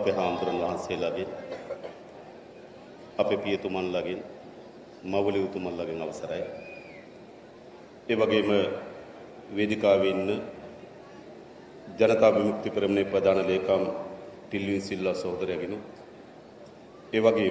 අපේ හාමුදුරන් වහන්සේලාගෙන් අපේ පියතුමන්ලාගෙන් මව්වල උතුමන්ලාගෙන් අවසරයි. ඒ වගේම වේදිකාවේ ඉන්න ජනතා විමුක්ති පෙරමුණේ ප්‍රධාන ලේකම් ටිල්වින් සිල්වා සහෝදරයාගෙන ඒ වගේම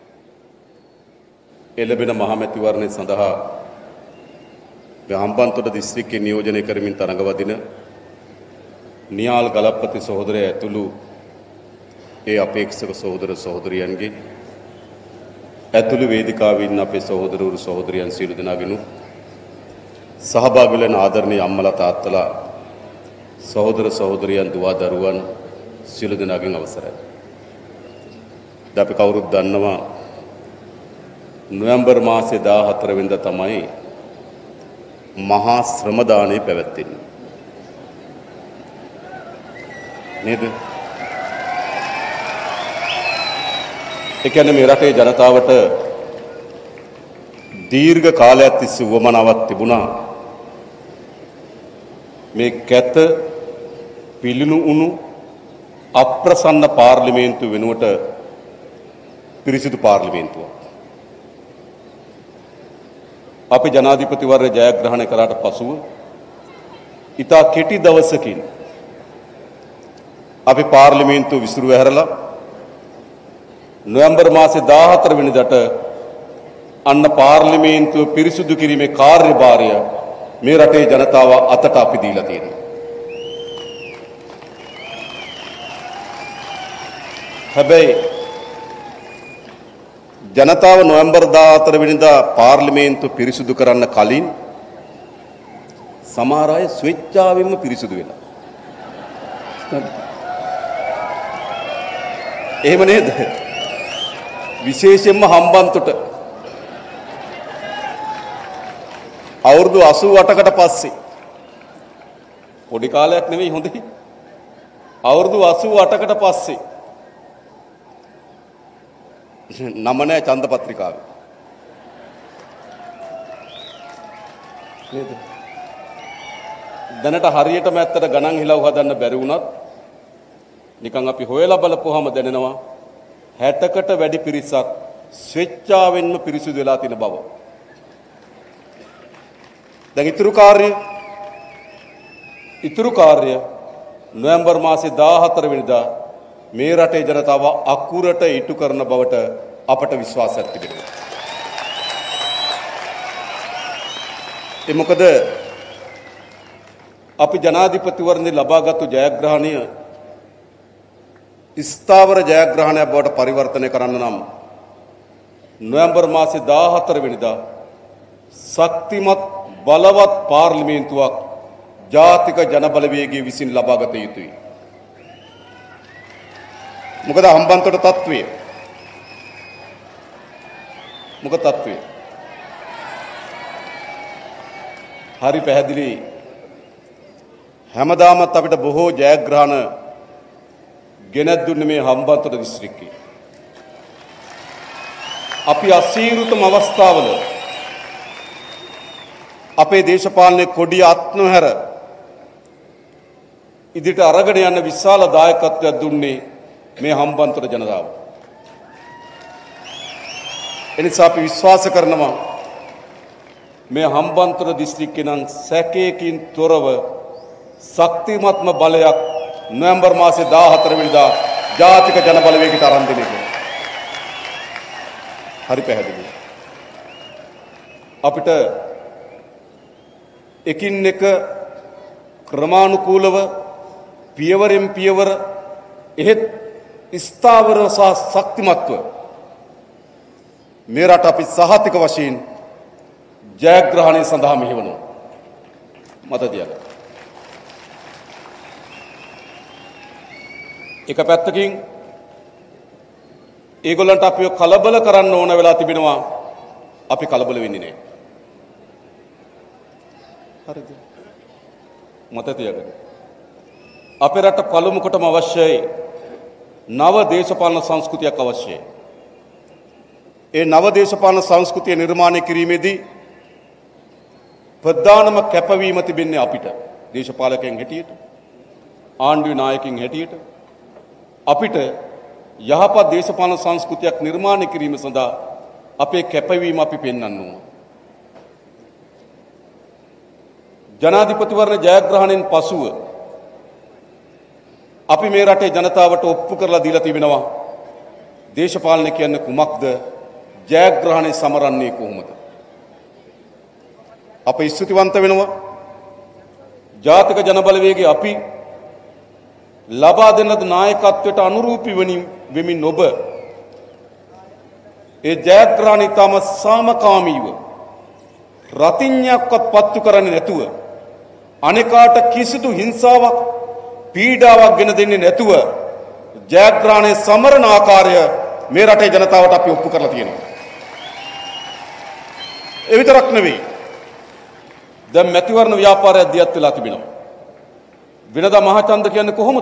එළඹෙන මහමැතිවරණය සඳහා හම්බන්තොට දිස්ත්‍රික්කයේ නියෝජනය කරමින් තරඟ වදින නියාල් ගලප්පති සහෝදරයා ඇතුළු ඒ අපේක්ෂක සහෝදර සහෝදරියන්ගේ ඇතුළු වේදිකාවේ ඉන්න අපේ සහෝදරවරු සහෝදරියන් සියලු දෙනාගෙන සහභාගී වෙන ආදරණීය අම්මලා තාත්තලා සහෝදර සහෝදරියන් දුව දරුවන් සියලු දෙනාගෙන් අවසරයි. අපි කවුරුත් දන්නවා නොවැම්බර් මාසයේ 14 වෙනිදා තමයි මහා ශ්‍රම දානය පැවැත්වෙන්නේ. නේද? ඒ කියන්නේ මේ රටේ ජනතාවට දීර්ඝ කාලයක් තිස්සේ වමනාවක් තිබුණා මේ කැත පිළිණු උණු අප්‍රසන්න පාර්ලිමේන්තුව වෙනුවට පිරිසිදු පාර්ලිමේන්තුවක්. අපි ජනාධිපතිවරයා ජයග්‍රහණය කළාට පසුව ඉතා කෙටි දවසකින් අපි පාර්ලිමේන්තුව විසිරුව හැරලා නොවැම්බර් මාසේ 14 වෙනිදාට අන්න පාර්ලිමේන්තුව පිරිසිදු කිරීමේ කාර්යභාරය මේ රටේ ජනතාව අතට අපි දීලා තියෙනවා. හැබැයි ජනතාව නොවැම්බර් 14 වෙනිදා පාර්ලිමේන්තුව පිරිසිදු කරන්න කලින් සමහර අය ස්වේච්ඡාවෙන්ම පිරිසිදු වෙලා. එහෙම නේද? විශේෂයෙන්ම හම්බන්තොට අවුරුදු 88කට පස්සේ පොඩි කාලයක් නෙවෙයි හොඳයි. අවුරුදු 88කට පස්සේ නම නැහැ ඡන්ද පත්‍රිකාවේ. නේද? දැනට හරියටම ඇත්තට ගණන් හිලව් හදන්න බැරි වුණත් නිකන් අපි හොයලා බලපුවාම දැනෙනවා 60කට වැඩි පිරිසක් ස්වේච්ඡාවෙන්ම පිරිසිදු වෙලා තියෙන බව. දැන් ඉතුරු කාර්ය නොවැම්බර් මාසේ 14 වෙනිදා මේ රටේ ජනතාව අකුරට ඉටු කරන බවට අපට විශ්වාසයක් තිබෙනවා. ඒ මොකද අපි ජනාධිපතිවරණය ලබාගත්තු ජයග්‍රහණය ස්ථාවර ජයග්‍රහණයක් බවට පරිවර්තනය කරන්න නම් නොවැම්බර් මාසේ 14 වෙනිදා ශක්තිමත් බලවත් පාර්ලිමේන්තුවක් ජාතික ජනබලවේගයේ විසින් ලබාගත යුතුයි. මොකද හම්බන්තොට තත්ත්වය හරි පැහැදිලි. හැමදාමත් අපිට බොහෝ ජයග්‍රහණ ගෙනත් දුන්නේ මේ හම්බන්තොට දිස්ත්‍රික්කයේ. අපි අසීරුතම අවස්ථාවල අපේ දේශපාලනයේ කොඩිය අත්නොහැර ඉදිරියට අරගෙන යන විශාල දායකත්වයක් දුන්නේ මේ හම්බන්තොට ජනතාව. එනිසා අපි විශ්වාස කරනවා මේ හම්බන්තොට දිස්ත්‍රික්කේ නම් සැකයකින් තොරව ශක්තිමත්ම බලයක් නොවැම්බර් මාසේ 14 වෙනිදා ජාතික ජනබලවේගයට අරන් දෙන එක. හරි පැහැදිලි. අපිට එකින් එක ක්‍රමානුකූලව පියවරෙන් පියවර එහෙත් ස්ථාවරව සහ ශක්තිමත්ව මේ රට අපි සහතික වශයෙන් ජයග්‍රහණය සඳහා මෙහෙවනවා. මත තියාගන්න. එක පැත්තකින් ඒගොල්ලන්ට අපිව කලබල කරන්න ඕන වෙලා තිබෙනවා. අපි කලබල වෙන්නේ නැහැ. හරිද? මත තියාගන්න. අපේ රට පළමු කොටම අවශ්‍යයි නව දේශපාලන සංස්කෘතියක් අවශ්‍යයි. ඒ නව දේශපාලන සංස්කෘතිය නිර්මාණය කිරීමේදී ප්‍රධානම කැපවීම තිබෙන්නේ අපිට. දේශපාලකයන් හැටියට, ආණ්ඩුවේ නායකයන් හැටියට අපිට යහපත් දේශපාලන සංස්කෘතියක් නිර්මාණය කිරීම සඳහා අපේ කැපවීම අපි පෙන්වන්න ඕන. ජනාධිපතිවරණ ජයග්‍රහණයෙන් පසුව අපි මේ රටේ ජනතාවට ඔප්පු කරලා දීලා තිබෙනවා දේශපාලනය කියන්නේ කුමක්ද, ජයග්‍රහණය සමරන්නේ කොහොමද. අප ස්තුතිවන්ත වෙනවා ජාතික ජනබලවේගයේ අපි ලබා දෙන නායකත්වයට අනුරූපී වෙමින් ඔබ ඒ ජයග්‍රහණය තම සාමකාමීව රතිඤ්ඤයක්වත් පත්තු කරන්නේ නැතුව, අනෙකාට කිසිදු හිංසාවක් පීඩාවක් ගෙන දෙන්නේ නැතුව ජයග්‍රහණය සමරන ආකාරය මේ රටේ ජනතාවට අපි ඔප්පු කරලා තියෙනවා. ඒ විතරක් නෙවෙයි, දැන් මැතිවරණ ව්‍යාපාරය දියත් වෙලා තිබෙනවා. වෙනදා මහචන්ද කියන්නේ කොහොමද?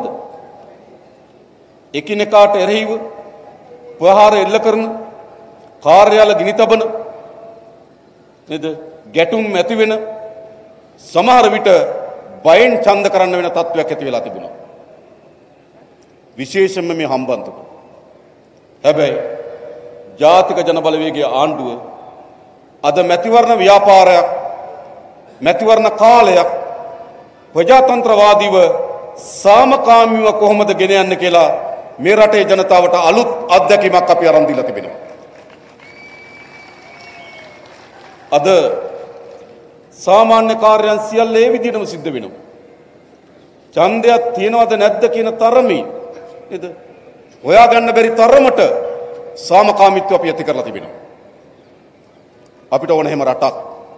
එකිනෙකාට එරෙහිව ප්‍රහාර එල්ල කරන, කාර්යාල ගිනි තබන, නේද? ගැටුම් ඇති වෙන, සමහර විට බයෙන් ඡන්ද කරන්න වෙන තත්ත්වයක් ඇති වෙලා තිබුණා. විශේෂයෙන්ම මේ හම්බන්තොට. හැබැයි ජාතික ජනබලවේගයේ ආණ්ඩුව අද මැතිවරණ ව්‍යාපාරයක්, මැතිවරණ කාලයක් ප්‍රජාතන්ත්‍රවාදීව සාමකාමීව කොහොමද ගෙන යන්නේ කියලා මේ රටේ ජනතාවට අලුත් අත්දැකීමක් අපි අරන් දීලා තිබෙනවා. අද සාමාන්‍ය කාර්යයන් සියල්ල ඒ විදිහටම සිද්ධ වෙනවා. ඡන්දයක් තියනවද නැද්ද කියන තරමේ නේද? හොයාගන්න බැරි තරමට සාමකාමීත්වය අපි ඇති කරලා තිබෙනවා. අපිට ඕන හැම රටක්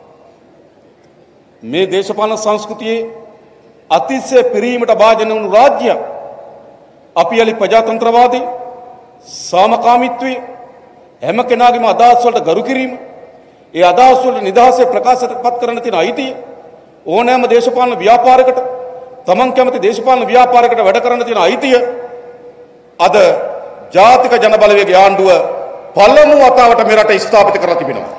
මේ දේශපාලන සංස්කෘතියේ අතිශය පිරීමට භාජන වුණු රාජ්‍යයක්. අපි යලි ප්‍රජාතන්ත්‍රවාදී සාමකාමීත්වයේ හැම කෙනාගේම අදහස් වලට ගරු කිරීම, ඒ අදහස් වල නිදහසේ ප්‍රකාශයටපත් කරන්න තියෙන අයිතිය, ඕනෑම දේශපාලන ව්‍යාපාරයකට, තමන් කැමති දේශපාලන ව්‍යාපාරයකට වැඩ කරන්න තියෙන අයිතිය අද ජාතික ජනබලවේගයේ ආණ්ඩුව පළමු වතාවට මේ රටේ ස්ථාපිත කරලා තිබෙනවා.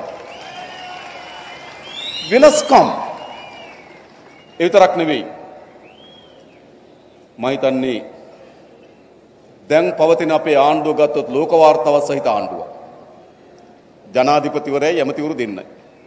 වෙනස්කම් ඒ විතරක් නෙවෙයි, මම හිතන්නේ දැන් පවතින අපේ ආණ්ඩුව ගත්තොත් ලෝක වාර්තාව සහිත ආණ්ඩුවක්. ජනාධිපතිවරයයි ඇමතිවරු දෙන්නයි.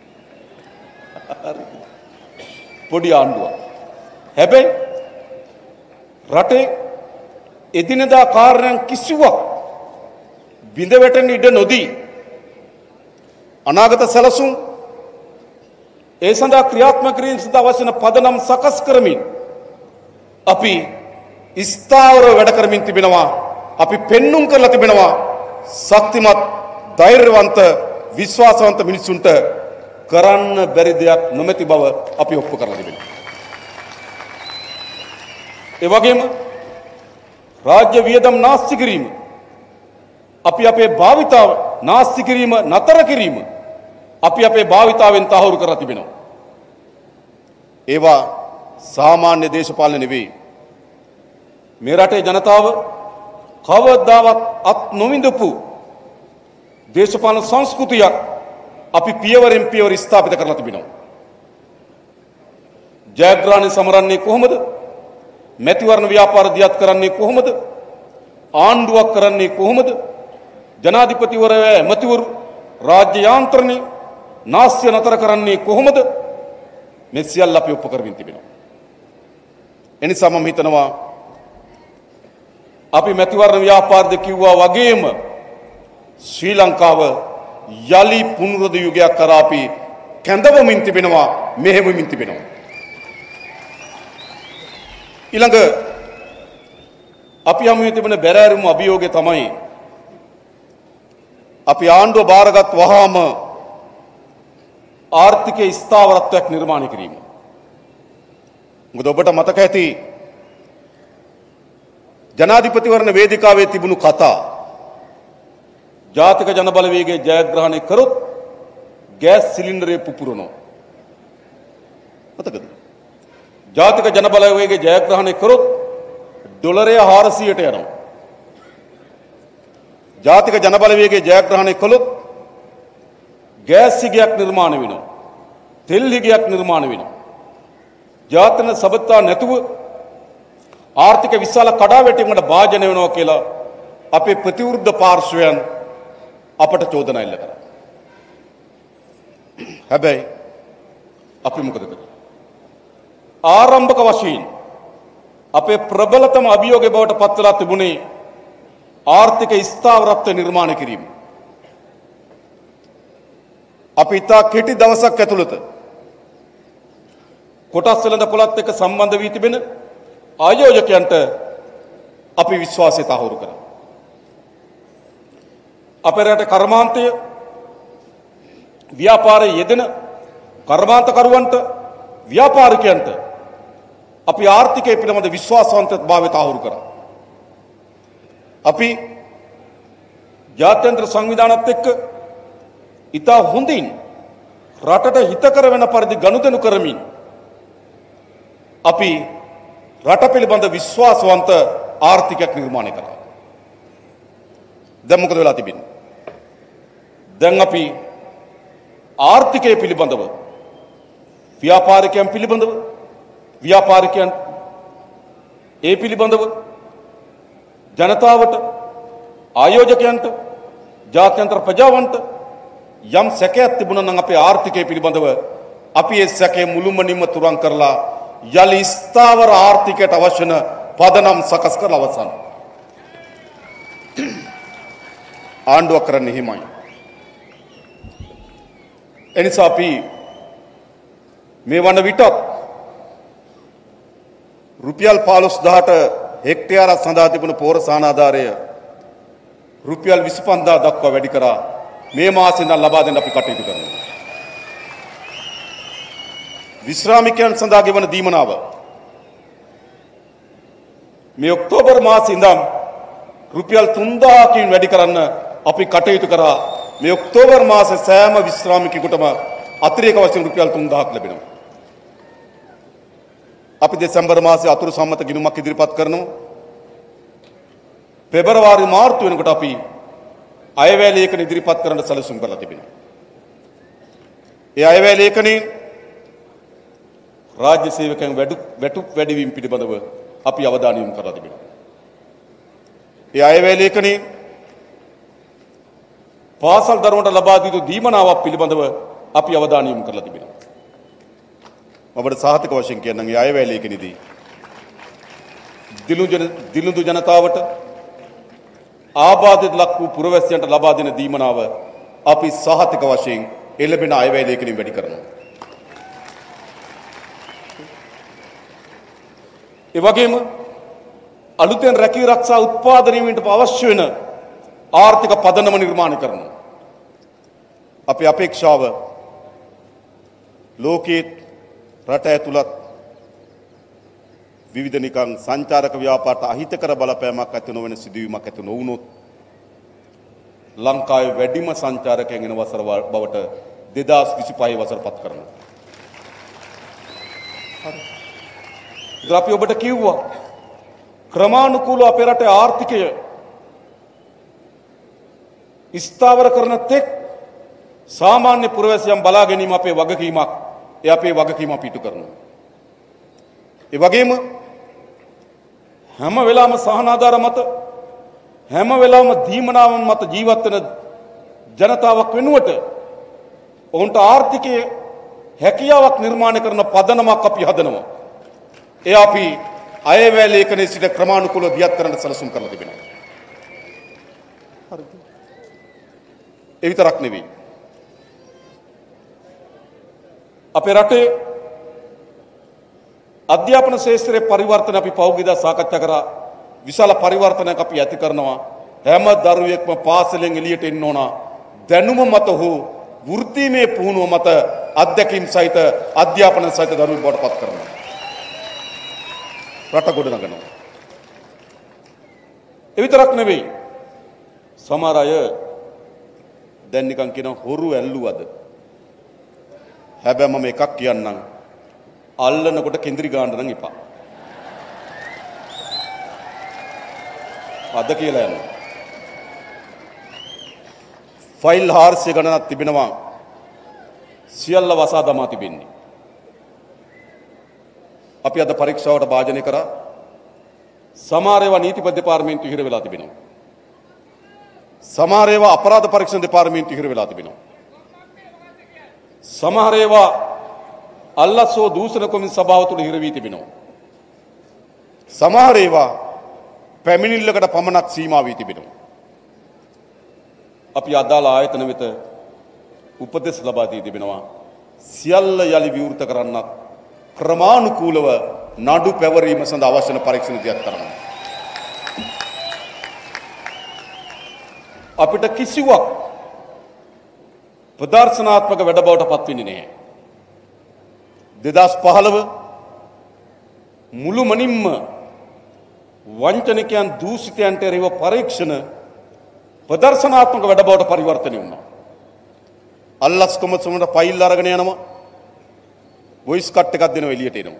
පොඩි ආණ්ඩුවක්. හැබැයි රටේ එදිනෙදා කාර්යයන් කිසිවක් බිඳ වැටෙන්න ඉඩ නොදී අනාගත සැලසුම් ඒ සඳහා ක්‍රියාත්මක කිරීම සඳහා අවශ්‍ය වන පදනම් සකස් කරමින් අපි ස්ථාවරව වැඩ කරමින් තිබෙනවා. අපි පෙන්눔 කරලා තිබෙනවා ශක්තිමත්, ධෛර්යවන්ත, විශ්වාසවන්ත මිනිසුන්ට කරන්න බැරි දෙයක් නොමැති බව අපි ඔප්පු කරලා තිබෙනවා. ඒ වගේම රාජ්‍ය වියදම් නාස්ති කිරීම, අපි අපේ භාවිතාව නාස්ති කිරීම, නතර කිරීම අපි අපේ භාවිතාවෙන් තහවුරු කරලා තිබෙනවා. ඒවා සාමාන්‍ය දේශපාලන නෙවෙයි. මේ රටේ ජනතාව කවදාවත් අත් නොවිඳපු දේශපාලන සංස්කෘතියක් අපි පියවරෙන් පියවර ස්ථාපිත කරලා තිබෙනවා. ජයග්‍රහණය සමරන්නේ කොහොමද? මැතිවරණ ව්‍යාපාර දියත් කරන්නේ කොහොමද? ආණ්ඩුවක් කරන්නේ කොහොමද? ජනාධිපතිවරයා, ඇමතිවරු, රාජ්‍ය යාන්ත්‍රණය නාස්‍ය නතර කරන්නේ කොහොමද? මේ සියල්ල අපි ඔප්පු කරමින් තිබෙනවා. එනිසා මම හිතනවා අපි මැතිවරණ ව්‍යාපාරද කිව්වා වගේම ශ්‍රී ලංකාව යලි පුනරුද යුගයක් කරා අපි කැඳවමින් තිබෙනවා, මෙහෙවමින් තිබෙනවා. ඊළඟ අපි හමුවේ තිබෙන බැරෑරුම් අභියෝගය තමයි අපි ආණ්ඩුව බාරගත් වහාම ආර්ථිකයේ ස්ථාවරත්වයක් නිර්මාණය කිරීම. මොකද ඔබට මතක ඇති ජනාධිපතිවරණ වේදිකාවේ තිබුණු කතා, ජාතික ජනබලවේගයේ ජයග්‍රහණය කරොත් ගෑස් සිලින්ඩරේ පුපුරනවා. මතකද? ජාතික ජනබලවේගයේ ජයග්‍රහණය කරොත් ඩොලරය 400ට යනවා. ජාතික ජනබලවේගයේ ජයග්‍රහණය කළොත් ගෑස් හිගයක් නිර්මාණය වෙනවා. තෙල් හිගයක් නිර්මාණය වෙනවා. ජාතන සබත්තා නැතුව ආර්ථික විශාල කඩාවැටීමකට භාජනය වෙනවා කියලා අපේ ප්‍රතිවෘද්ධ පාර්ශ්වයන් අපට චෝදනා එල්ල කරා. හැබැයි අපි මොකද කළේ? ආරම්භක වශයෙන් අපේ ප්‍රබලතම අභියෝගය බවට පත් වෙලා තිබුණේ ආර්ථික ස්ථාවරත්වය නිර්මාණය කිරීම. අපි ඉතා කෙටි දවසක් ඇතුළත කොටස් වෙළඳපොළත් එක්ක සම්බන්ධ වී තිබෙන ආයෝජකයන්ට අපි විශ්වාසය තහවුරු කරා. අපේ රටේ කර්මාන්තය ව්‍යාපාරයේ යෙදෙන කර්මාන්තකරුවන්ට ව්‍යාපාරිකයන්ට අපි ආර්ථිකය පිළිබඳ විශ්වාසවන්තභාවය තහවුරු කරා. අපි ජාත්‍යන්තර සංවිධානත් එක්ක ඉතා හොඳින් රටට හිතකර වෙන පරිදි ගනුදෙනු කරමින් අපි රට පිළිබඳ විශ්වාසවන්ත ආර්ථිකයක් නිර්මාණය කරා. දැන් මොකද වෙලා තිබෙන්නේ? දැන් අපි ආර්ථිකය පිළිබඳව ව්‍යාපාරිකයන් පිළිබඳව ව්‍යාපාරිකයන් ඒ පිළිබඳව ජනතාවට ආයෝජකයන්ට ජාත්‍යන්තර ප්‍රජාවන්ට යම් සැකයක් තිබුණා නම් අපේ ආර්ථිකය පිළිබඳව අපි ඒ සැකේ මුළුමනින්ම තුරන් කරලා යලි ස්ථාවර ආර්ථිකයට අවශ්‍ය පදනම් සකස් කරලා අවසන්. ආණ්ඩුවක් කරන්නේ හිමයි. එනිසා අපි මේ වන විටත් රුපියල් 15000ට හෙක්ටයාරක් සඳහා තිබුණු පෝර සානාධාරය රුපියල් 25000 දක්වා වැඩි කරා මේ මාසෙන් ලබා දෙන්න අපි කටයුතු කරනවා. විශ්‍රාමිකයන් සඳහා ගෙවන දීමනාව මේ ඔක්තෝබර් මාසයේ ඉඳන් රුපියල් 3000කින් වැඩි කරන්න අපි කටයුතු කරා. මේ ඔක්තෝබර් මාසයේ සෑම විශ්‍රාමිකයෙකුටම අතිරේක වශයෙන් රුපියල් 3000ක් ලැබෙනවා. අපි දෙසැම්බර් මාසයේ අතුරු සම්මත ගිණුමක් ඉදිරිපත් කරනවා. පෙබරවාරි මාර්තු වෙනකොට අපි අයවැය ලේඛන ඉදිරිපත් කරන්න සැලසුම් කරලා තිබෙනවා. ඒ අයවැය ලේඛනයේ රාජ්‍ය සේවකයන් වැටුප් වැඩිවීම පිළිබඳව අපි අවධානය යොමු කරලා තිබෙනවා. ඒ අයවැය ලේඛනයේ පාසල් දරුවන්ට ලබා දී දීමනාවක් පිළිබඳව අපි අවධානය යොමු කරලා තිබෙනවා. අපට සාහිතික වශයෙන් කියන්නම් ඒ අයවැය ලේඛනයේදී දිලුදු ජනතාවට ආබාධයට ලක් වූ පුරවැසියන්ට ලබා දෙන දීමනාව අපි සාහිතික වශයෙන් එළඹෙන අයවැය ලේඛනයෙන් වැඩි කරනවා. ඒ වගේම අලුතෙන් රැකී ආරක්ෂා උත්පාදනයට අවශ්‍ය වෙන ආර්ථික පදනම නිර්මාණය කරනවා. අපේ අපේක්ෂාව ලෝකයේ රට ඇතුළත් විවිධ නිකන් සංචාරක ව්‍යාපාරට අහිතකර බලපෑමක් ඇති නොවන සිදුවීමක් ඇති නොවුනොත් ලංකාවේ වැඩිම සංචාරකයන් එන වසර බවට 2025 වසර පත් කරනවා. හරි. ඉතින් අපි ඔබට කිව්වා ක්‍රමානුකූලව අපේ රටේ ආර්ථිකය ස්ථාවර කරන තෙක් සාමාන්‍ය පුරවැසියන් බලා ගැනීම අපේ වගකීමක්. ඒ අපේ වගකීම අපි ඉටු කරනවා. ඒ වගේම හැම වෙලාවම සහනාධාර මත හැම වෙලාවම දීමනාවන් මත ජීවත් වෙන ජනතාවක් වෙනුවට ඔවුන්ට ආර්ථිකයේ හැකියාවක් නිර්මාණය කරන පදනමක් අපි හදනවා. ඒ අපි අයවැය ලේඛනයේ සිට ක්‍රමානුකූලව දියත් කරන්න සැලසුම් කරලා තිබෙනවා. හරිද? ඒ විතරක් නෙවෙයි. අපේ රටේ අධ්‍යාපන ශාස්ත්‍රයේ පරිවර්තන අපි පෞද්ගලිකව සාකච්ඡා කරා. විශාල පරිවර්තනයක් අපි ඇති කරනවා. හැම දරුවෙක්ම පාසලෙන් එළියට එන්න ඕන. දැනුම මත හෝ වෘත්තීමය පුහුණුව මත අධ්‍යක්ීම් සහිත අධ්‍යාපන සහිත දරුවෙක් බවට පත් කරනවා. රට ගොඩ නගනවා. ඒ විතරක් නෙවෙයි. සමහර අය දැන් නිකන් කියන හොරු ඇල්ලුවද? හැබැයි මම එකක් කියන්නම්. අල්ලනකොට කෙන්දිරි ගාන්න නම් එපා. අද කියලා යනවා. ෆයිල් 400 ගණනක් තිබෙනවා. සියල්ල වසා දමා තිබෙන්නේ. අපි අද පරීක්ෂාවට භාජනය කරා. සමහර ඒවා නීතිපති දෙපාර්තමේන්තුව හිර වෙලා තිබෙනවා. සමහර ඒවා අපරාධ පරීක්ෂණ දෙපාර්තමේන්තුව හිර වෙලා තිබෙනවා. සමහර ඒවා අල්ලස්සෝ දූෂණ කොමිසම සභාව තුළ හිර වී තිබෙනවා. සමහර ඒවා පැමිණිල්ලකට පමණක් සීමා වී තිබෙනවා. අපි අදාළ ආයතන වෙත උපදෙස් ලබා දී තිබෙනවා. සියල්ල යලි විවෘත කරන්නත් ක්‍රමානුකූලව නඩු පැවරීම සඳහා අවශ්‍ය වන පරීක්ෂණ දියත් කරනවා. අපිට කිසිවක් ප්‍රදර්ශනාත්මක වැඩ බවට පත් වෙන්නේ නැහැ. 2015 මුළුමනින්ම වංචනිකයන් දූෂිතයන්ට එරෙහිව පරීක්ෂණ ප්‍රදර්ශනාත්මක වැඩ බවට පරිවර්තනය වුණා. අල්ලස් කොමසමට ෆයිල් අරගෙන යනවා. වොයිස් කට් එකක් දෙනවා එළියට එනවා.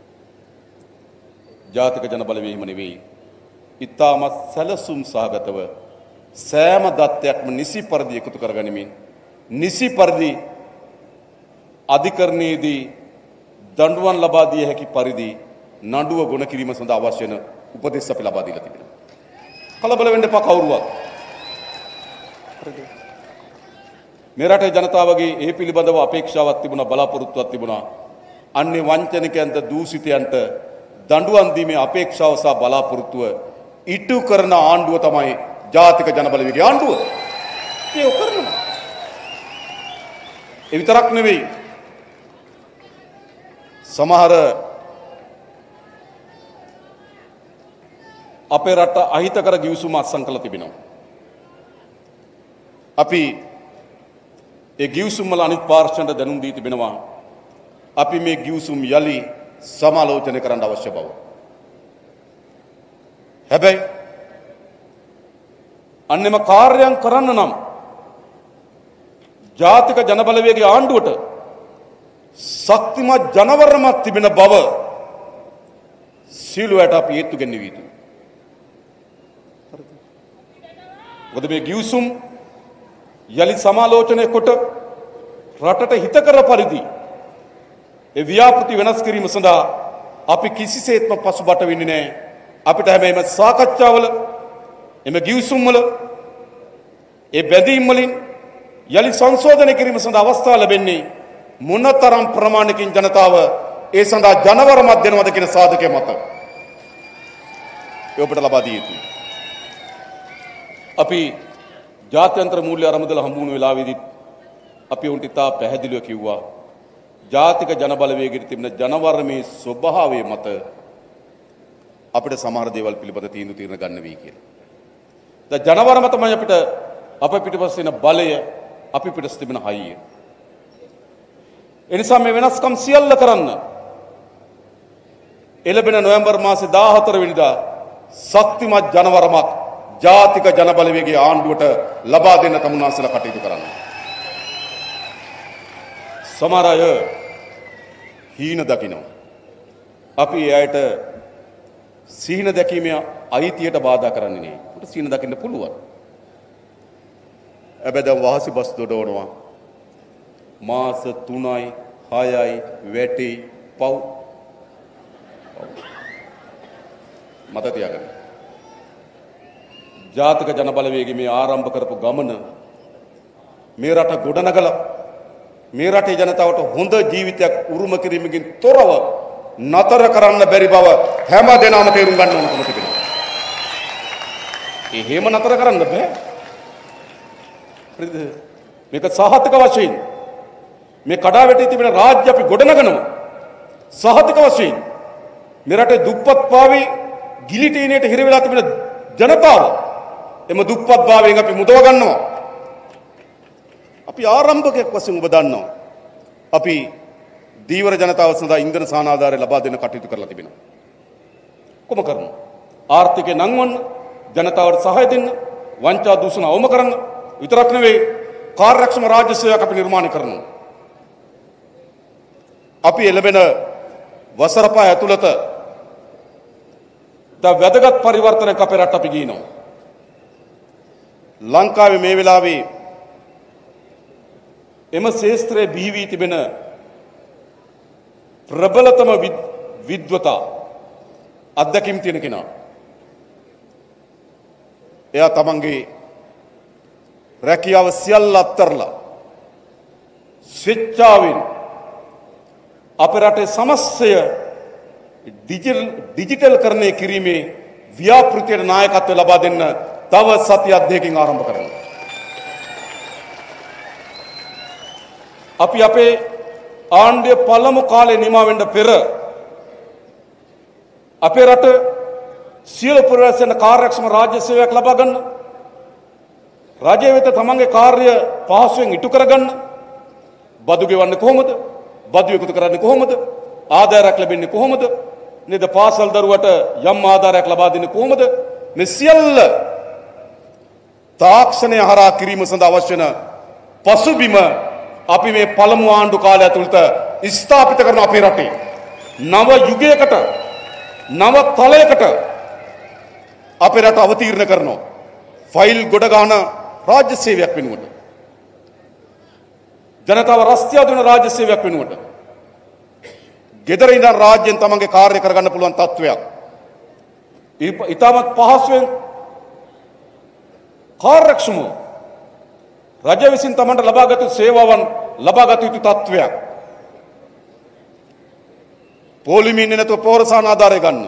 ජාතික ජන බලවේගම නෙවෙයි. ඊටමත් සැලසුම් සහගතව සෑම දත්තයක්ම නිසි පරිදි එකතු කරගනිමින් නිසි පරිදි අධිකරණයේදී දඬුවම් ලබා දිය හැකි පරිදි නඩුව ගොනු කිරීම සඳහා අවශ්‍ය වෙන උපදෙස් අපි ලබා දීලා තිබෙනවා. කලබල වෙන්න එපා කවුරුවත්. මේ රටේ ජනතාවගේ ඒ පිළිබඳව අපේක්ෂාවක් තිබුණා, බලාපොරොත්තුවක් තිබුණා. අන්නේ වංචනිකයන්ට දූෂිතයන්ට දඬුවම් දීමේ අපේක්ෂාව සහ බලාපොරොත්තුව ඉටු කරන ආණ්ඩුව තමයි ජාතික ජන බලවේගයේ ආණ්ඩුව. ඒක කරනවා. ඒ විතරක් නෙවෙයි. සමහර අපේ රට අහිතකර ගිවිසුම අත්සන් කළ තිබෙනවා. අපි ඒ ගිවිසුම් වල අනිත් පාර්ශ්වයට දැනුම් දී තිබෙනවා. අපි මේ ගිවිසුම් යලි සමාලෝචනය කරන්න අවශ්‍ය බව. හැබැයි අන්නෙම කාර්යයන් කරන්න නම් ජාතික ජන බලවේගයේ ආණ්ඩුවට ශක්තිමත් ජනවරමක් තිබෙන බව සීලුවට අපි හේතු ගන්නේ වීතු. මොකද මේ ගිවිසුම් යලි සමාලෝචනය කොට රටට හිතකර පරිදි ඒ ව්‍යාපෘති වෙනස් කිරීම සඳහා අපි කිසිසේත්ම පසුබට වෙන්නේ නැහැ. අපිට හැබැයි සාකච්ඡාවල එම ගිවිසුම් වල ඒ බැඳීම් වලින් යලි සංශෝධනය කිරීම සඳහා අවස්ථාව ලැබෙන්නේ මොනතරම් ප්‍රමාණකින් ජනතාව ඒ සඳහා ජනවරමක් දෙනවද කියන සාධකය මත. ඒ ඔබට ලබා දී යුතුයි. අපි ජාත්‍යන්තර මූල්‍ය අරමුදල හම්බ වුණු වෙලාවේදී අපි උන්ට ඉතා පැහැදිලිව කිව්වා ජාතික ජන බලවේගයේ තිබෙන ජනවරමේ ස්වභාවය මත අපිට සමහර දේවල් පිළිබඳ තීන්දුව ගන්න වෙයි කියලා. දැන් ජනවරම තමයි අපිට අප පිටපස්සේ ඉන්න බලය, අපි පිටස්සේ තිබෙන හයිය. එනිසා මේ වෙනස්කම් සියල්ල කරන්න එළබෙන නොවැම්බර් මාසේ 14 වෙනිදා ශක්තිමත් ජනවරමක් ජාතික ජන බලවේගයේ ආණ්ඩුවට ලබා දෙන්න තමුන්නාසලා කටයුතු කරන්න. සමහර අය හීන දකිනවා. අපි එයාට සීන දැකීමේ අයිතියට බාධා කරන්නේ නෙවෙයි. උට සීන දකින්න පුළුවන්. හැබැයි දැන් වාසි බස් දොඩවනවා. මාස 3යි 6යි වැටි පව්. මත තියාගන්න. ජාතික ජන බලවේගයේ මේ ආරම්භ කරපු ගමන මේ රට ගොඩනගලා මේ රටේ ජනතාවට හොඳ ජීවිතයක් උරුම කිරීමකින් තොරව නතර කරන්න බැරි බව හැම දෙනාම තේරුම් ගන්න ඕනකම තිබෙනවා. එහෙම නතර කරන්න බෑ. හරිද? මේක සහතික වශයෙන් මේ කඩාවැටී තිබෙන රාජ්‍ය අපි ගොඩනගනවා. සහතික වශයෙන් මේ රටේ දුප්පත් පාවී ගිලිටීනේට හිර වෙලා තිබෙන ජනතාව එම දුප්පත් භාවයෙන් අපි මුදව ගන්නවා. අපි ආරම්භකයක් වශයෙන් ඔබ දන්නවා. අපි දීවර ජනතාව සඳහා ඉන්ධන සානාධාරය ලබා දෙන්න කටයුතු කරලා තිබෙනවා. කොහොම කරනවා? ආර්ථිකය නංවන්න, ජනතාවට සහාය දෙන්න, වංචා දූෂණ අවම කරන්න විතරක් නෙවෙයි කාර්යක්ෂම රාජ්‍ය සේවයක් අපි නිර්මාණය කරනවා. අපි එළබෙන වසර පහ ඇතුළත වැදගත් පරිවර්තනයක් අපේ රට අපි ගිනනවා. ලංකාවේ මේ වෙලාවේ එම ශේස්ත්‍රයේ බිහි වී තිබෙන ප්‍රබලතම විද්වතා අත්දැකීම් තියෙන කෙනා. එයා තමන්ගේ රැකියාව සියල්ල අත්තරලා ස්වෙච්ඡාවෙන් අපේ රටේ සමස්තය ඩිජිටල්කරණය කිරීමේ ව්‍යාපෘතියට නායකත්වය ලබා දෙන්න තව සතියක් දෙකකින් ආරම්භ කරනවා. අපි අපේ ආණ්ඩුවේ පළමු කාලේ නිමා වෙන්න පෙර අපේ රට සියලු පුරවැසියන් කාර්යක්ෂම රාජ්‍ය සේවයක් ලබා ගන්න, රජය වෙත තමන්ගේ කාර්ය පහසුවෙන් ඉටු කරගන්න, බදු ගෙවන්නේ කොහොමද, බදු එකතු කරන්නේ කොහොමද, ආදායයක් ලැබෙන්නේ කොහොමද, නේද, පාසල් දරුවට යම් ආදායයක් ලබා දෙන්නේ කොහොමද, මේ සියල්ල තාක්ෂණය හරහා කිරීම සඳහා අවශ්‍ය වෙන පසුබිම අපි මේ පළමු ආණ්ඩු කාලය ඇතුළත ස්ථාපිත කරන අපේ රටේ නව යුගයකට නව තලයකට අපේ රට අවතීර්ණ කරනවා. ෆයිල් ගොඩ ගන්න රාජ්‍ය සේවයක් වෙනුවට, ජනතාව රස්තියා දෙන රාජ්‍ය සේවයක් වෙනුවට, ගෙදර ඉඳන් රාජ්‍යයෙන් තමන්ගේ කාර්ය කරගන්න පුළුවන් තත්වයක් ඉතාමත් පහසුවෙන් කාර්යක්ෂමව රජ විසින් තමන්ට ලබාගත යුතු සේවාවන් ලබාගත යුතු තත්වයක්. පොලිමේ ඉන්නේ නැතුව පෝරසාන ආධාරය ගන්න,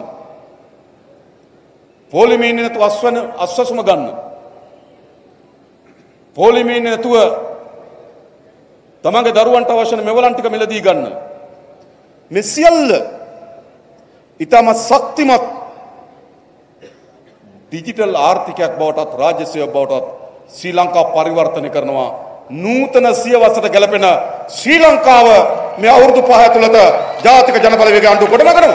පොලිමේ ඉන්නේ නැතුව අස්වැසුම ගන්න, පොලිමේ ඉන්නේ නැතුව තමන්ගේ දරුවන්ට අවශ්‍ය වෙන මෙවලම් ටික මිලදී ගන්න. මේ සියල්ල ඉතාමත් ශක්තිමත් ඩිජිටල් ආර්ථිකයක් බවටත් රාජ්‍ය සේවයක් බවටත් ශ්‍රී ලංකාව පරිවර්තනය කරනවා. නූතන සියවසට ගැලපෙන ශ්‍රී ලංකාව මේ අවුරුදු 5 ඇතුළත ජාතික ජනබලවේග ආණ්ඩුව ගොඩනගනවා.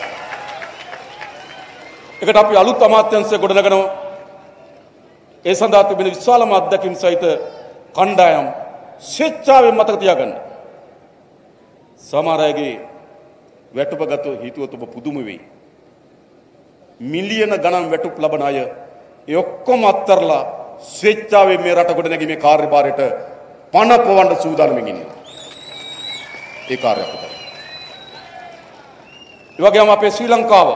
ඒකට අපි අලුත් අමාත්‍යාංශය ගොඩනගනවා. ඒ සඳහා තිබෙන විශාලම අත්දැකීම් සහිත කණ්ඩායම් ස්වේච්ඡාවෙන් මතක තියාගන්න. සමහර අයගේ වැටුපගත හිතුවොත් ඔබ පුදුම වෙයි. මිලියන ගණන් වැටුප් ලබන අය ඒ ඔක්කොම අත්තරලා ස්වේච්ඡාවෙන් මේ රට ගොඩ නැගීමේ කාර්යභාරයට පණ පොවන්න සූදානම්ින් ඉන්නවා. ඒ කාර්යයක් උදේ. ඒ වගේම අපේ ශ්‍රී ලංකාව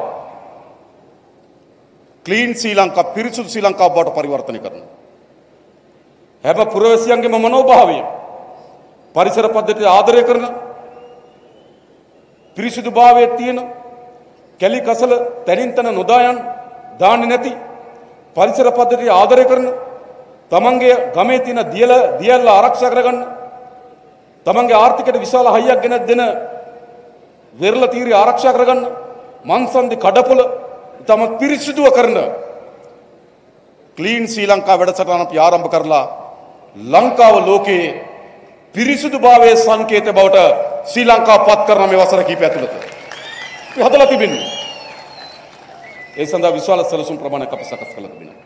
ක්ලීන් ශ්‍රී ලංකා, පිරිසුදු ශ්‍රී ලංකාව බවට පරිවර්තනය කරනවා. හැම පුරවැසියන්ගේම මනෝභාවය පරිසර පද්ධතිය ආදරය කරන, පිරිසුදුභාවයේ තියෙන, කැලි කසල තනින් තන නොදා යන දාන්නේ නැති පරිසර පද්ධතිය ආදරය කරන, තමන්ගේ ගමේ තියෙන දියැල්ල ආරක්ෂා කරගන්න, තමන්ගේ ආර්ථිකයට විශාල හයියක් ගෙන දෙන වෙරළ තීරය ආරක්ෂා කරගන්න, මන්සන්දි කඩපොළ තම පිරිසිදුව කරන ක්ලීන් ශ්‍රී ලංකා වැඩසටහන අපි ආරම්භ කරලා ලංකාව ලෝකයේ පිරිසිදුභාවයේ සංකේතය බවට ශ්‍රී ලංකාව පත් කරන මේ වසර කිහිපය ඇතුළත අපි හදලා තිබෙනවා. ඒ සඳහා විශාල සැලසුම් ප්‍රමාණයක් අපි සකස් කරලා තිබෙනවා.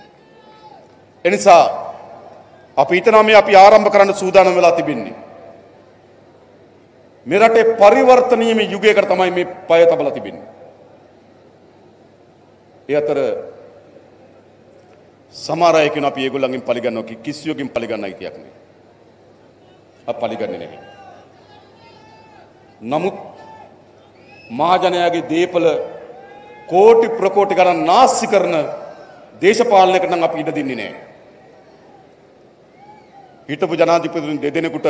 එනිසා අපි හිතනවා මේ අපි ආරම්භ කරන්න සූදානම් වෙලා තිබෙන්නේ මේ රටේ පරිවර්තනීය යුගයකට තමයි මේ පය තබලා තිබෙන්නේ. ඒ අතර සමහර අය කියන අපි ඒගොල්ලන්ගෙන් පරිගන්නවා කිසියකින් පරිගන්න අයිතියක් නෑ. අප පරිගන්නේ නැහැ. නමුත් මහජනයාගේ දීපල කෝටි ප්‍රකෝටි ගණන් නාස්ති කරන දේශපාලනයකට නම් අපි ඉඩ දෙන්නේ නැහැ. හිටපු ජනාධිපතිතුන් දෙදෙනෙකුට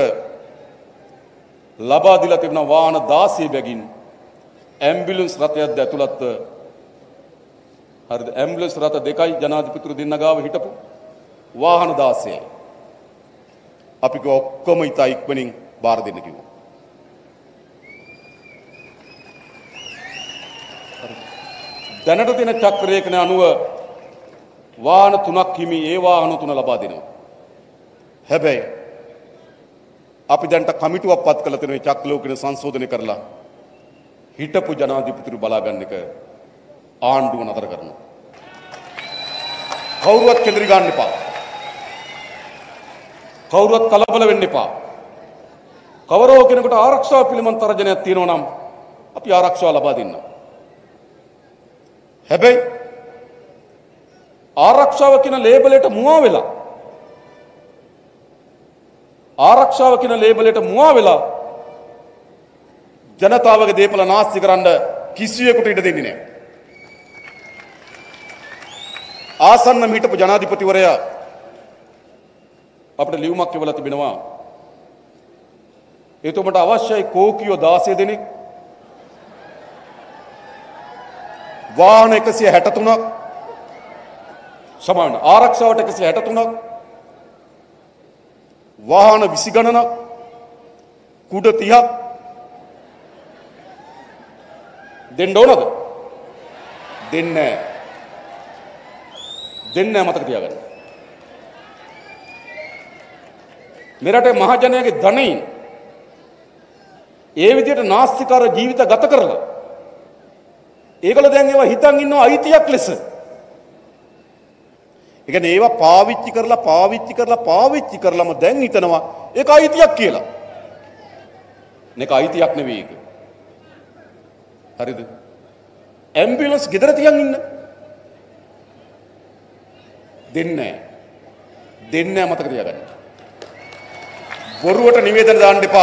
ලබා දීලා තිබෙන වාහන 16 බැගින් ඇම්බියුලන්ස් රථයක් ඇතුළත් හරිද ඇම්බියුලන්ස් රථ දෙකයි ජනාධිපතිතුරු දෙන්න ගාව හිටපු වාහන 16යි. අපි ඔක්කොම ඉතා ඉක්මනින් බාර දෙන්න කිව්වා. දැනට තියෙන චක්‍රයකන අනුව වාහන 3ක් හිමි ඒ වාහන 3 ලබා දෙනවා. හැබැයි අපි දැන්ට කමිටුවක් පත් කළ තියෙන චක්‍රලෝකන සංශෝධනය කරලා හිටපු ජනාධිපතිතුරු බලා ගන්න එක ආණ්ඩුව නතර කරනවා. කවුරුවත් කෙඳිරි ගන්න එපා. කවුරුවත් කලබල වෙන්න එපා. කවරෝ කෙනෙකුට ආරක්ෂාව පිළිබඳ තරජනයක් තියෙනවා නම් අපි ආරක්ෂාව ලබා දෙන්න. හැබැයි ආරක්ෂාව කියන ලේබලයට මුවා වෙලා ආරක්ෂාව කියන ලේබලයට මුවා වෙලා ජනතාවගේ දේපල නාස්ති කරන්න කිසියෙකුට ඉඩ දෙන්නේ නැහැ. ආසන්න හිටපු ජනාධිපතිවරයා අපිට ලියුමක් කියවලා තිබෙනවා. එතුමට අවශ්‍යයි කෝකියෝ 16 දෙනෙක්, වාහන 163ක්, සමාන ආරක්ෂාවට 163ක්, වාහන 20 ගණනක්, කුඩ 30ක් දෙන්න ඕනද? දෙන්නේ මතක තියාගන්න. මේ රටේ මහජනයාගේ ධනෙයි ඒ විදිහට නාස්තිකාර ජීවිත ගත කරලා ඒගොල්ලෝ දැන් ඒවා හිතන් ඉන්නවා අයිතියක් ලෙස. ඒ කියන්නේ ඒවා පාවිච්චි කරලාම දැන් හිතනවා ඒක අයිතියක් කියලා. මේක අයිතියක් නෙවෙයි ඒක. හරිද? ඇම්බියුලන්ස් ගෙදර තියන් ඉන්න දෙන්නේ නැහැ මතක තියාගන්න. බොරුවට නිවේදන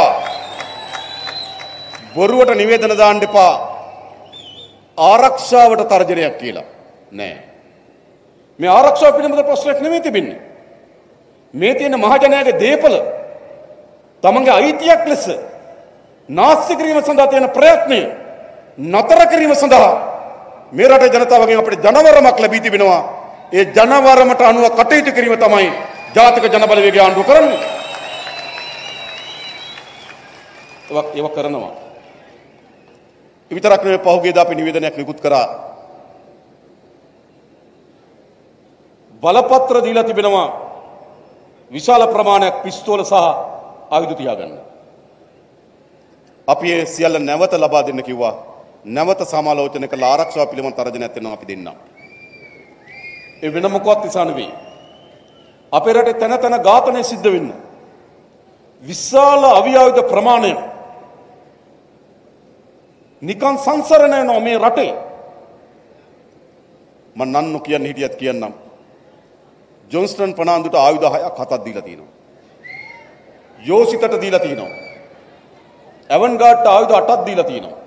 දාන්න එපා. ආරක්ෂාවට තර්ජනයක් කියලා නෑ. මේ ආරක්ෂාව පිළිබඳ ප්‍රශ්නයක් නෙමෙයි තිබෙන්නේ. මේ තියෙන මහජනයාගේ දේපල තමන්ගේ අයිතියක් ලෙස නාස්ති කිරීම සඳහා තියෙන ප්‍රයත්නය නතර කිරීම සඳහා මේ රටේ ජනතාවගෙන් අපිට ජනවරමක් ලැබී තිබෙනවා. ඒ ජනවරමට අනුව කටයුතු කිරීම තමයි ජාතික ජනබලවේගය ආණ්ඩුව කරන්නේ. ඒක කරනවා. විතරක් නෙවෙයි පහුගියදා අපි නිවේදනයක් නිකුත් කරා. බලපත්‍ර දීලා තිබෙනවා විශාල ප්‍රමාණයක් පිස්තෝල සහ ආයුධ තියාගන්න. අපි ඒ සියල්ල නැවත ලබා දෙන්න කිව්වා. නැවත සමාලෝචන කළ ආරක්ෂාව පිළිබඳ තරජනයක් දෙනවා අපි දෙන්නම්. ඒ වෙන මොකවත් නිසා නෙවෙයි. අපේ රටේ තන තන ඝාතනය සිද්ධ වෙන්න විශාල අවියායුධ ප්‍රමාණයක් නිකන් සංසරණය නෝ මේ රටේ. මම නන්නු කියන්නේ හිටියත් කියන්නම්. ජොන්ස්ටන් ප්‍රනාන්දුට ආයුධ 6ක් 7ක් දීලා තියෙනවා. යෝසිතට දීලා තියෙනවා. ඇවන්ගාඩ්ට ආයුධ 8ක් දීලා තියෙනවා.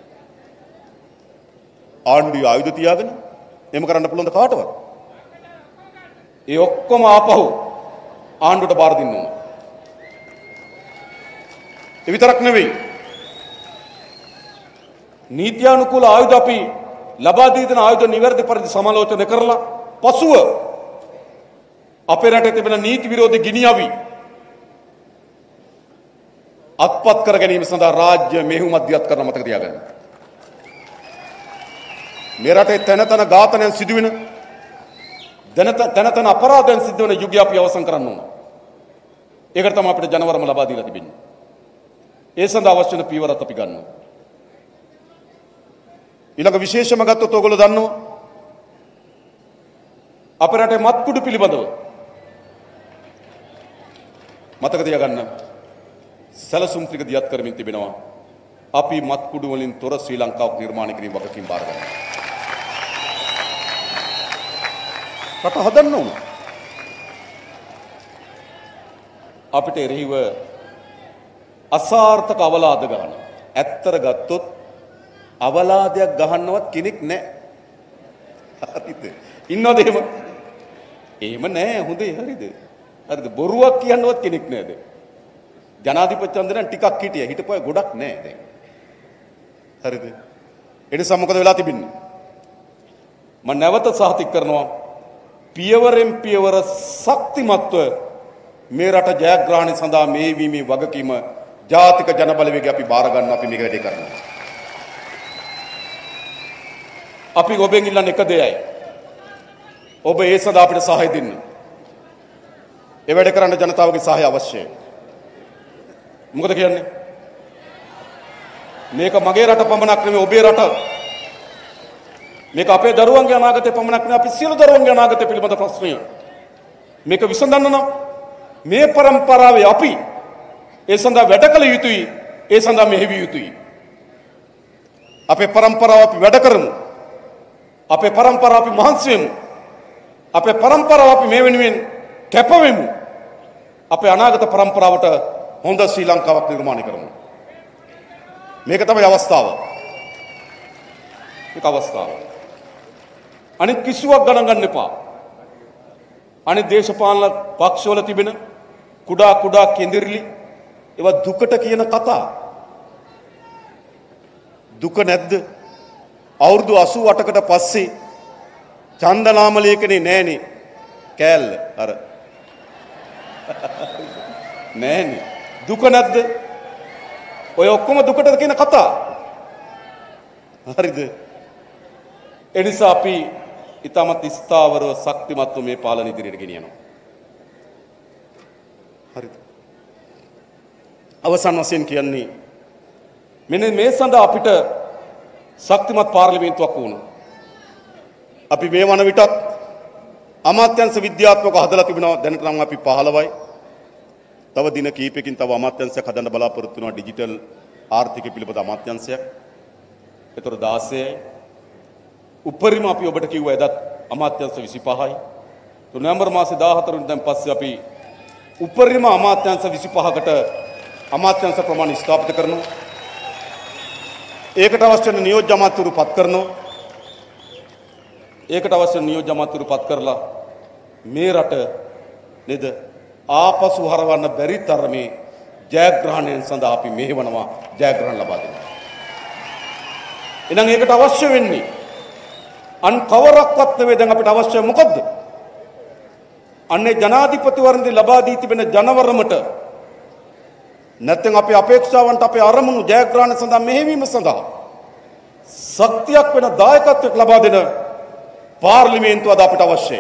ආණ්ඩුවේ ආයුධ තියාගෙන එහෙම කරන්න පුළුවන් ද කාටවත්? ඒ ඔක්කොම ආපහු ආණ්ඩුවට බාර දෙන්න ඕන. ඒ විතරක් නෙවෙයි. නීත්‍යානුකූල ආයුධ අපි ලබා දී දෙන ආයුධ නිවැරදි පරිදි සමාලෝචනය කරලා පසුව අපේ රටේ තිබෙන නීති විරෝධී ගිනි අවි අත්පත් කර ගැනීම සඳහා රාජ්‍ය මෙහෙයුම් අධ්‍යයත් කරන මතක තියාගන්න. මේ රටේ තන තන ඝාතනයන් සිදුවෙන තන තන අපරාධයන් සිද්ධ වෙන යුගය අපි අවසන් කරන්න ඕන. ඒකට තමයි අපිට ජනවරම ලබා දීලා තිබෙන්නේ. ඒ සඳහා අවශ්‍ය වෙන පීවරත් අපි ගන්නවා. ඊළඟ විශේෂම ගත්තොත් ඔයගොල්ලෝ දන්නවා අපේ රටේ මත්කුඩු පිළිබඳව මතක තියාගන්න සැලසුම් ටික දියත් කරමින් තිබෙනවා. අපි මත්කුඩු වලින් තොර ශ්‍රී ලංකාවක් නිර්මාණය කිරීම වගකීම් බාර ගන්නවා. රට හදන්න ඕන. අපිට එරෙහිව අසාර්ථක අවලාද ගන්න. ඇත්තට ගත්තොත් අවලාදයක් ගහන්නවත් කෙනෙක් නැහැ. හරිද? ඉන්නවද එහෙම? එහෙම නැහැ. හොඳේ හරිද? හරිද? බොරුවක් කියන්නවත් කෙනෙක් නැද්ද? ජනාධිපති චන්ද්‍රයන් ටිකක් හිටියා. හිටපුවා ගොඩක් නැහැ දැන්. හරිද? ඒ නිසා මොකද වෙලා තිබෙන්නේ? මම නැවත සහතික කරනවා පියවරෙන් පියවර ශක්තිමත්ව මේ රට ජයග්‍රහණය සඳහා මේ වීමේ වගකීම ජාතික ජනබලවේගය අපි බාර ගන්න අපි මේක වැඩි කරනවා. අපි ඔබෙන් ඉල්ලන්නේ එක දෙයයි. ඔබ ඒ සඳහා අපිට සහාය දෙන්න. ඒ වැඩ කරන්න ජනතාවගේ සහාය අවශ්‍යයි. මොකද කියන්නේ? මේක මගේ රට පමණක් නෙමෙයි ඔබේ රට. මේක අපේ දරුවන්ගේ අනාගතය පමණක් නෙමෙයි අපි සියලු දරුවන්ගේ අනාගතය පිළිබඳ ප්‍රශ්නය. මේක විසඳන්න නම් මේ પરම්පරාවේ අපි ඒ සඳහා වැඩ කළ යුතුයි. ඒ සඳහා මෙහෙවිය යුතුයි. අපේ પરම්පරාව අපි වැඩ කරමු. අපේ પરම්පරාව අපි මහන්සි වෙමු. අපේ પરම්පරාව අපි මේ වෙනුවෙන් කැප වෙමු. අපේ අනාගත પરම්පරාවට හොඳ ශ්‍රී ලංකාවක් නිර්මාණය කරමු. මේක තමයි අවස්ථාව. මේක අවස්ථාව. අනිත් කිසිවක් ගණන් ගන්න එපා. අනිත් දේශපාලන පක්ෂවල තිබෙන කුඩා කුඩා කෙඳිරිලි ඒවා දුකට කියන කතා. දුක නැද්ද? අවුරුදු 88කට පස්සේ චන්දනාම ලේඛනේ නෑනේ කෑල්ල අර නෑනේ දුක නැද්ද? ඔය ඔක්කොම දුකට කියන කතා. හරිද? එනිසා අපි ඊටමත් ස්ථාවරව ශක්තිමත්ව මේ පාලන ඉදිරියට ගෙනියනවා. හරිද? අවසන් වශයෙන් කියන්නේ මෙන්න මේ සඳහා අපිට ශක්තිමත් පාර්ලිමේන්තුවක් වුණා. අපි මේ වන විටත් අමාත්‍යංශ විද්‍යාත්මකව හදලා තිබෙනවා. දැනට නම් අපි 15යි. තව දින කිහිපයකින් තව අමාත්‍යංශයක් හදන්න බලාපොරොත්තු වෙනවා ඩිජිටල් ආර්ථිකය පිළිබඳ අමාත්‍යංශයක්. ඒතර 16යි. උපරිම අපි ඔබට කිව්වා එදත් අමාත්‍යංශ 25යි. නොවැම්බර් මාසේ 14 වෙනිදාන් පස්සේ අපි උපරිම අමාත්‍යංශ 25කට අමාත්‍යංශ ප්‍රමාණය ස්ථාපිත කරනවා. ඒකට අවශ්‍ය නියෝජ්‍ය අමාත්‍යවරු පත් කරනවා. ඒකට අවශ්‍ය නියෝජ්‍ය අමාත්‍යවරු පත් කරලා මේ රට නේද ආපසු හරවන්න බැරි තරමේ ජයග්‍රහණයෙන් සඳහා අපි මෙහෙවනවා ජයග්‍රහණ ලබා දෙනවා. එහෙනම් ඒකට අවශ්‍ය වෙන්නේ අන් කවරක්වත් නෙවෙයි දැන් අපිට අවශ්‍ය මොකද්ද? අන්නේ ජනාධිපතිවරණදී ලබා දී තිබෙන ජනවරමට නැත්නම් අපේ අපේක්ෂාවන්ට අපේ අරමුණු ජයග්‍රහණ සඳහා මෙහෙවීම සඳහා ශක්තියක් වෙන දායකත්වයක් ලබා දෙන පාර්ලිමේන්තුව අද අපිට අවශ්‍යයි.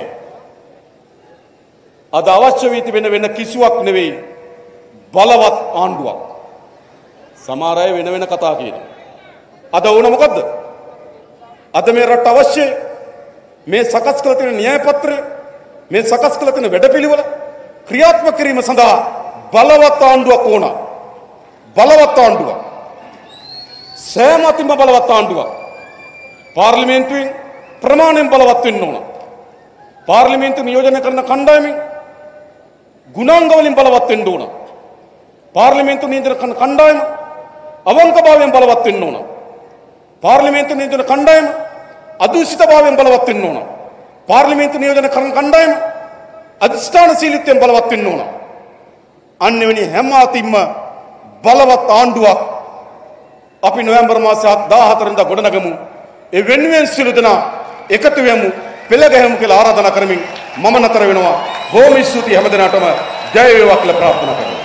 අද අවශ්‍ය වී තිබෙන වෙන කිසිවක් නෙවෙයි බලවත් ආණ්ඩුවක්. සමහර අය වෙන වෙන කතා කියනවා. අද වුණ මොකද්ද? අද මේ රට අවශ්‍යයි මේ සකස් කළ තියෙන න්‍යාය පත්‍රය මේ සකස් කළ තියෙන වැඩපිළිවෙල ක්‍රියාත්මක කිරීම සඳහා බලවත් ආණ්ඩුවක් ඕන. බලවත් ආණ්ඩුවක්. සෑම අතින්ම බලවත් ආණ්ඩුවක්. පාර්ලිමේන්තුවෙන් ප්‍රමාණයෙන් බලවත් වෙන්න ඕන. පාර්ලිමේන්තු නියෝජනය කරන කණ්ඩායමෙන් ගුණාංග වලින් බලවත් වෙන්න ඕන. පාර්ලිමේන්තු නියෝජනය කරන කණ්ඩායම අවංකභාවයෙන් බලවත් වෙන්න ඕන. පාර්ලිමේන්තු නියෝජන කණ්ඩායම අදූෂිතභාවයෙන් බලවත් වෙන්න ඕන. පාර්ලිමේන්තු නියෝජන කරන කණ්ඩායම අධිෂ්ඨානශීලීත්වයෙන් බලවත් වෙන්න ඕන. අන්නෙවෙනි හැම අතින්ම බලවත් ආණ්ඩුවක් අපි නොවැම්බර් මාසේ 14 වෙනිදා ගොඩනගමු. ඒ වෙනුවෙන් සියලු දෙනා එකතු වෙමු, පෙළ ගැහෙමු කියලා ආරාධනා කරමින් මම නතර වෙනවා. බොහොම ස්තුතියි හැම දිනටම ජය වේවා කියලා ප්‍රාර්ථනා කරනවා.